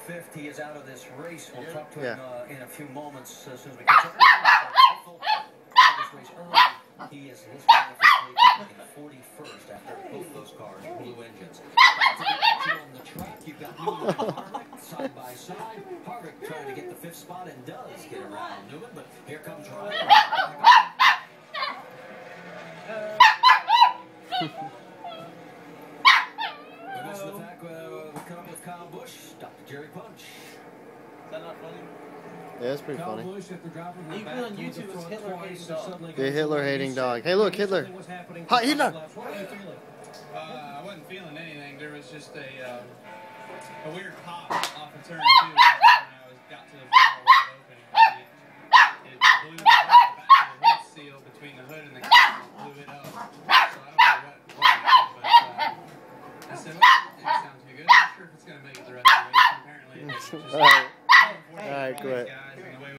fifth. He is out of this race. We'll talk to him in a few moments as soon as we catch up. This race early. He is officially in 41st after both those cars blue engines. On the track, you've got Newman and Harvick side by side. Harvick trying to get the 5th spot and does get around Newman, but here comes Ryan. This is the fact we come up with Kyle Busch, Dr. Jerry Punch. Is that not funny? Yeah, it's pretty funny. Even on YouTube, it's Hitler hating dog. The Hitler hating dog. Hey, look, Hitler. Hi, Hitler. I wasn't feeling anything. There was just a weird pop off a turn 2 when I got to the floor wide open. It blew the back of the hood seal between the hood and the car, blew it up. So I don't know what happened, but I said, well, it sounds too good. I'm not sure if it's going to make it the rest of the race. Apparently, it didn't. All right, quit.